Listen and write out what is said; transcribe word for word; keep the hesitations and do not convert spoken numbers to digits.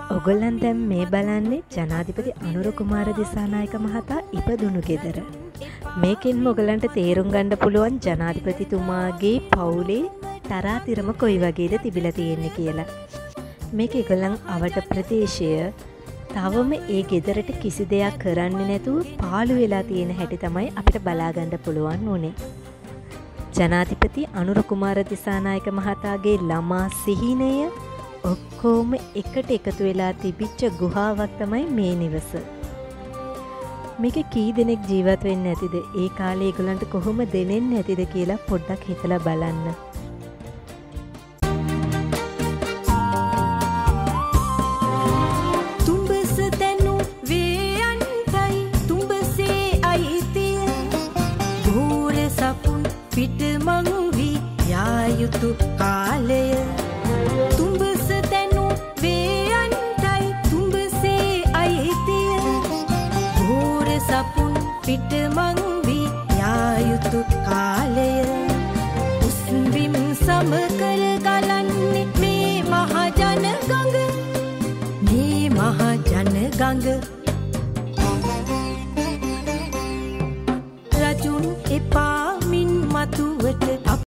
ඔගොල්ලන් දැන් මේ බලන්නේ ජනාධිපති අනුර කුමාර දිසානායක මහතා ඉපදුණු ගෙදර. මේකෙන් ඔයගලන්ට තේරුම් ගන්න පුළුවන් ජනාධිපතිතුමාගේ පවුලේ තරාතිරම කොයි වගේද තිබිලා තියෙන්නේ කියලා. මේක ඒගොල්ලන් අවට ප්‍රදේශය තවම ඒ ගෙදරට කිසි දෙයක් කරන්නේ නැතුව පාළු වෙලා තියෙන හැටි තමයි අපිට බලා ගන්න පුළුවන් උනේ. ජනාධිපති අනුර කුමාර දිසානායක මහතාගේ ළමා සිහිනය ඔක්කොම එකට එකතු වෙලා තිබිච්ච ගුහාවක් තමයි මේ නිවස. මේක කී දෙනෙක් ජීවත් වෙන්නේ නැතිද? ඒ කාලේ ඒගොල්ලන්ට කොහොම දෙනෙන්නේ නැතිද කියලා පොඩ්ඩක් හිතලා බලන්න. තුඹස තැනු වේයන්ටයි තුඹසේ අයිතිය ගෝර සපුන් පිට මං වී යා යුතු කාලය තුඹස තැනු වේයන්ටයි තුඹසේ අයිතිය ගෝර සපුන් පිට මං වී යා යුතු කාලය උස්විම් සමකර ගලන්නේ මේ මහ ජන ගඟ මේ මහ ජන ගඟ